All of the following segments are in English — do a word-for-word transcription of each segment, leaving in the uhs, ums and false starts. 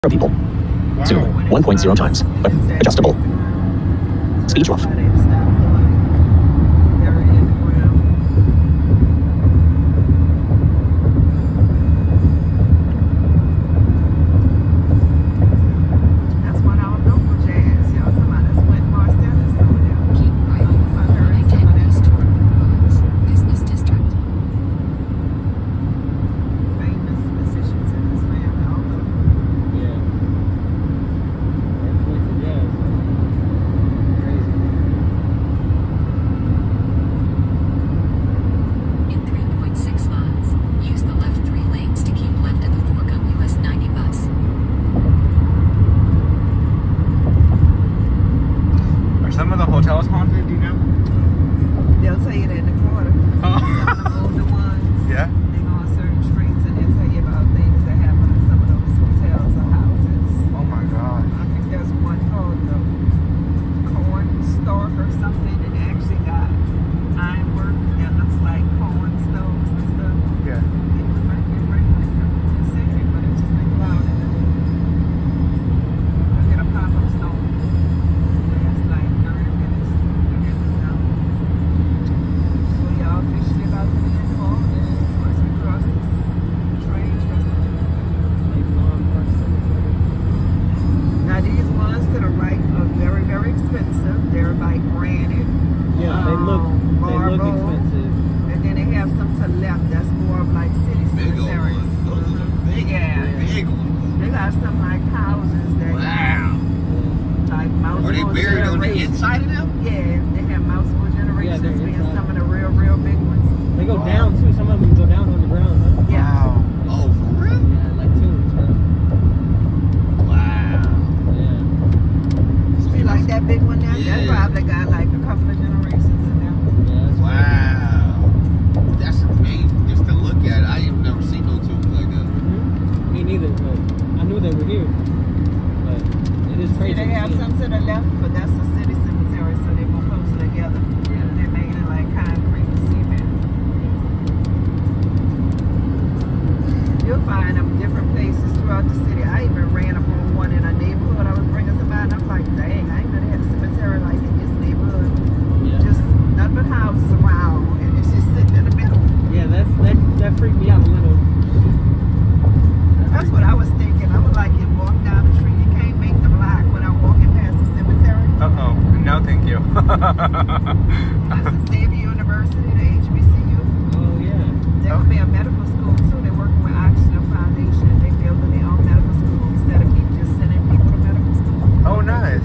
people to one point zero times. Adjustable. Speed off. Some of the hotels haunted, do you know? They'll tell you that in the quarter. Oh. Some of the older ones. Yeah. They go on certain streets and they'll tell you about things that happen in some of those hotels or houses. Oh my God. I think there's one called the Corn Stork or something, and it actually got ironwork that looks like corn stoves and stuff. Yeah. It was right there, right like the city, but it's just been clouded. I get a pop-up stone. It's like thirty minutes. So y'all officially about to be in New Orleans once we cross this train. Now these ones to the right are very, very expensive. They're like granite. Yeah, they look um, they look marble. expensive. And then they have some to the left that's more of like city Big old cemeteries. ones. Those are the big, Yeah. big ones. They got some like houses that Wow. like multiple Are they buried on the generations. inside of them? Yeah, they have multiple generations they're being inside. some of the real, real big ones. They go Wow. down too. Some of them go down on the ground. Huh? Yeah. Wow. Oh, for real? Yeah, like tombs, huh? Wow. Yeah. See, like that big one there, that Yeah. probably got like a couple of generations in there. Yeah, that's Wow. That's amazing. Just to look at it. I ain't never seen no tombs like that. Mm-hmm. Me neither, but I knew they were here. But it is See, crazy. they to have see. some to the left, but that's a city cemetery, so they're more closer together. They made it like concrete and cement. You'll find them different places throughout the city. I even ran up on one in a neighborhood. I was bringing somebody, and I'm like, dang, I ain't know they had a cemetery like in this neighborhood. Yeah. Just nothing but houses around, and it's just sitting in the middle. Yeah, that's that that freaked me out a little. That's what I was thinking. I was like, you walk down the street, you can't make the block without walking past the cemetery. Uh-oh. No, thank you. That's Xavier University, the H B C U. Oh yeah. There could be a medical school too. They're working with Oxnard Foundation. They building their own medical school instead of keep just sending people to medical school. Oh, nice.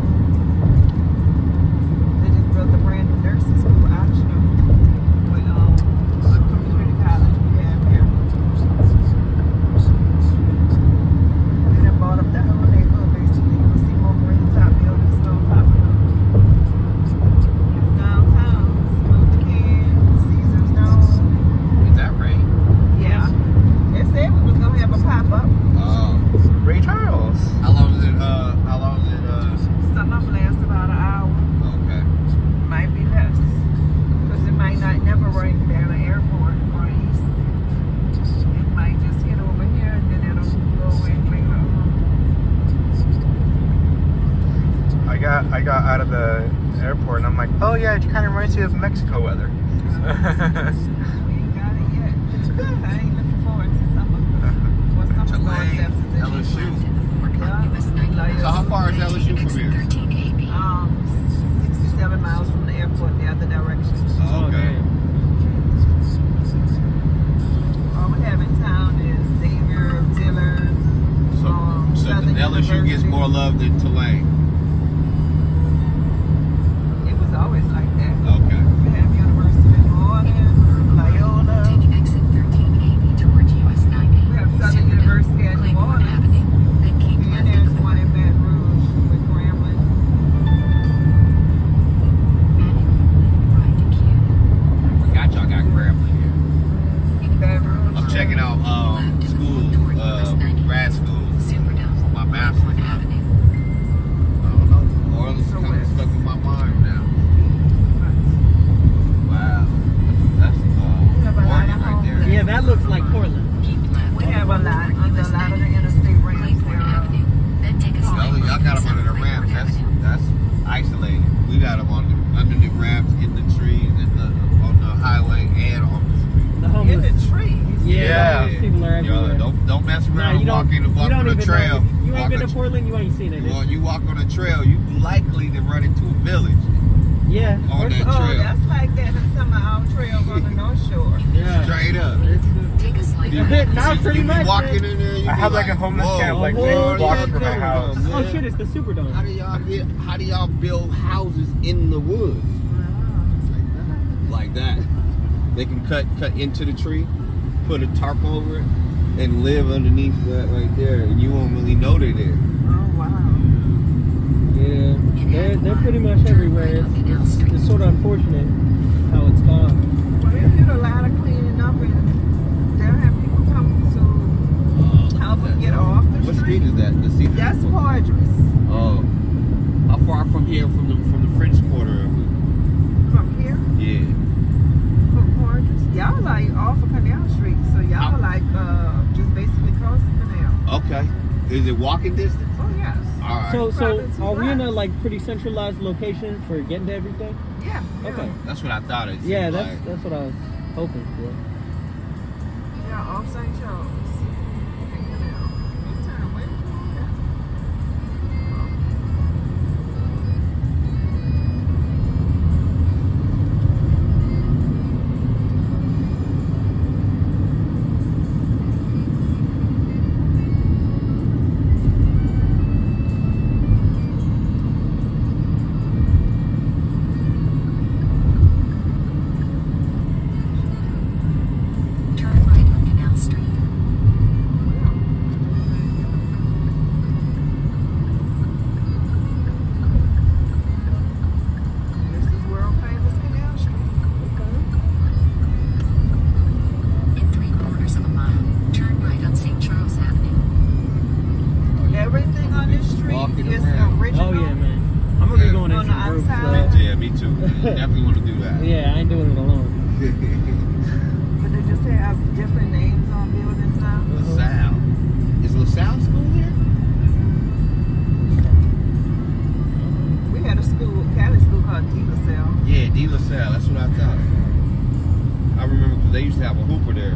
They just built a brand new nursing school, Oxnard, with um, a community college we have here. They done bought up the whole neighborhood basically. You can see more green top buildings still popping up. Downtown, Luther King, Caesar's Dome. Is that right? Yeah. They said we was gonna have a pop-up. Uh, Ray Charles. how long is it, uh, how long is it, uh, Some of them last about an hour. okay. Might be less. Because it might not never rain down the airport or east. It might just hit over here and then it'll go away later on. I got I got out of the airport and I'm like, oh yeah, it kind of reminds me of Mexico weather. We ain't got it yet. I ain't looking forward to summer. Well, summer's going Tulane, fast as L S U. Yeah. So how far is L S U from here? Um, sixty-seven miles from the airport, the other direction. Oh, okay. damn. All we have in town is Xavier, Dillard, So, um, so Southern the L S U gets University. more love than Tulane. It was always like that. Okay. We have University of New Orleans, Loyola. We have Southern University at New Orleans. And there's one in Baton Rouge with Grambling. Forgot y'all got Grambling here. Baton Rouge. I'm checking out um, school, uh, grad school for my master's. I don't know. New Orleans is kind of stuck in my mind now. a even trail, know. You walk ain't been a to tr- Portland, you ain't seen it. Well, you walk on a trail, you likely to run into a village. Yeah. On that Oh, trail. that's like that in some of our trails on the North Shore. Yeah. Straight up. Take a slight You, right. Not you, pretty you be much, walking man. in there. You I be have like a homeless whoa, camp like Oh, six blocks shit, from my no. house. man. Oh shit, it's the Superdome. How do y'all get? How do y'all build houses in the woods like that? They can cut cut into the tree, put a tarp over it, and live underneath that right there, and you won't really know they're there. Oh, wow. Yeah, they're, they're pretty much everywhere. It's, it's, it's sort of unfortunate how it's gone. Well, they did a lot of cleaning up, and they'll have people come to help them get off the What street. street is that? The Cedar That's Street? Poydras. Oh, how far from here, from the from the French Quarter? From here, Yeah. from Poydras. Y'all like off of Canal Street, so y'all How- like uh, just basically cross the canal. Okay. Is it walking distance? Oh, yes. All right. So, Probably so two are we in a blocks. like pretty centralized location for getting to everything? Yeah. yeah. Okay. That's what I thought it. Yeah, seemed that's like. that's what I was hoping for. Yeah, off Saint Charles. And Canal. You turn away from that. Turn right on Canal Street. This is world famous Canal Street. In three quarters of a mile, turn right on Saint Charles Avenue. Everything on this street Walking is around. original. Oh yeah, man. I'm gonna Yeah. be going in On some the groups. outside. Uh, Yeah, me too. Definitely want to do that. yeah, I ain't doing it alone. But they just have different names on buildings now. LaSalle. Is LaSalle school here? We had a school, Cali school called De La Salle. Yeah, De La Salle. That's what I thought. I remember because they used to have a hooper there.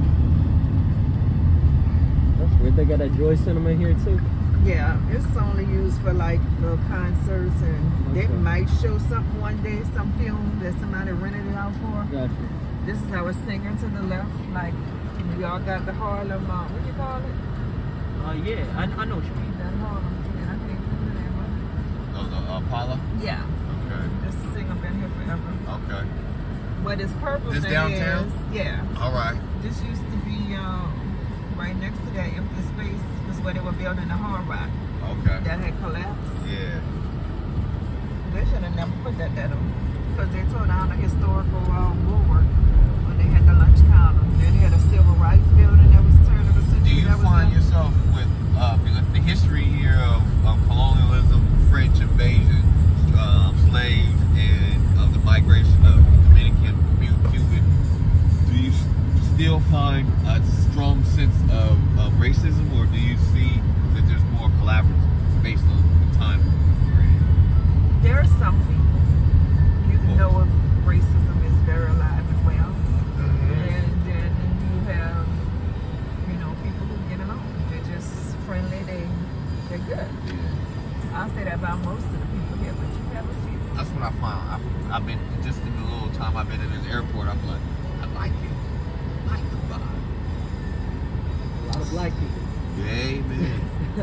That's weird. They got a Joy Cinema here too. Yeah, it's only used for like little concerts, and they Okay. might show something one day, some film that somebody rented it out for. Gotcha. This is our singer to the left. Like, we all got the Harlem, uh, what do you call it? Uh, yeah, I, I know what you mean. That Harlem, yeah, I can't remember the name of Oh, the uh, Paula? it. Yeah, Okay. this singer been here forever. Okay. But it's purple This thing downtown? is, yeah. All right. This used to be um, right next to that empty space. This is where they were building the Hard Rock. Okay. That had collapsed. Yeah. They should have never put that there though, because they tore down the historical um, bulwark when they had the lunch counter. Then they had a civil rights building that was turn of the century. Do you that was find there. yourself with uh, because the history here of, of colonialism, French invasion, um, slaves, and of the migration of Dominican, Cuban? Do you still find a strong sense of, of racism, or do you see that there's more collaborative based on the time we're in? There are some people you know if racism is very alive and well, and then you have you know people who get along. They're just friendly. They they're good. Yeah. I'll say that about most of the people here, but you have a few. That's what I found. I, I've been just in the little time I've been in this airport. I'm like, I like it. I like the vibe. A lot of black people. Yeah, amen.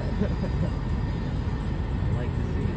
I like to see it.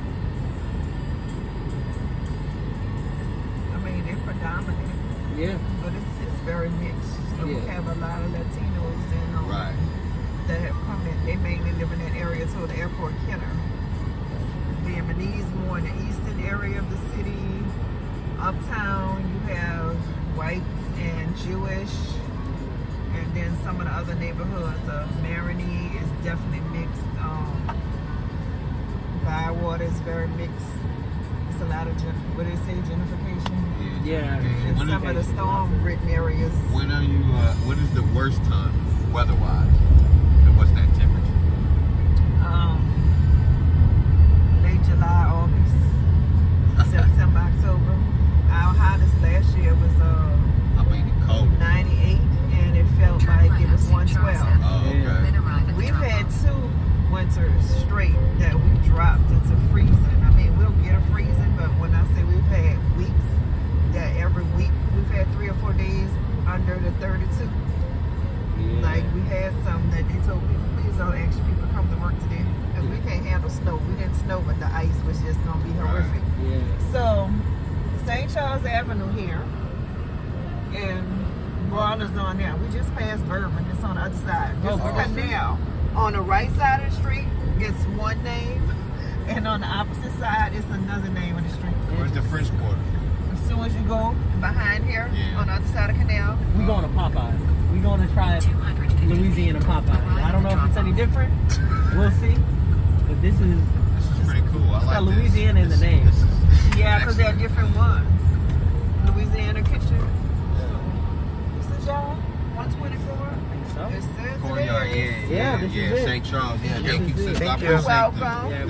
I mean, they're predominant, Yeah. but it's, it's very mixed. So we Yeah. have a lot of Latinos and um, Right. that have come in. They mainly live in that area toward the airport, Kenner. Vietnamese more in the eastern area of the city. Uptown, you have whites and Jewish. And then some of the other neighborhoods of Marigny is definitely mixed. Um, Bywater is very mixed. It's a lot of, gen what do they say, gentrification? Yeah. And When, some are, of the storm-ridden areas. when are you? Uh, when is the worst time weather-wise? And what's that temperature? Um, late July, August, September, October. Our hottest last year was uh, I mean, the cold. ninety-eight, and it felt Turn like right it on was Saint one Charles twelve. Avenue. Oh, okay. Then arrive at the We've drop had off. two winter winters straight that we dropped into freezing. I mean, we'll get a freezing, but when I say we've had weeks, that every week we've had three or four days under the thirty-two. Yeah. Like we had some that they told me, please don't ask people to come to work today because we can't handle snow. We didn't snow, but the ice was just gonna be horrific. Yeah. So Saint Charles Avenue here, and Broadland's on there. We just passed Bourbon. It's on the other side. This Oh, is Bourbon. Canal. On the right side of the street, it's one name, and on the opposite side, it's another name of the street. Where's the French Quarter? As soon as you go behind here, Yeah. on the other side of Canal, We going to Popeyes. We going to try two hundred fifty Louisiana feet. Popeyes. I don't know if it's any different. We'll see. But this is This is pretty cool. I it's like got this. Louisiana in the This- name. this is yeah, because they're excellent. different ones. Louisiana Kitchen. This is y'all one twenty-four. so. It says it Courtyard, is. yeah, Yeah, yeah, this yeah. is it. Saint Charles, yeah. This Thank is you, it. sister. I Thank you. appreciate Welcome. that. Yeah.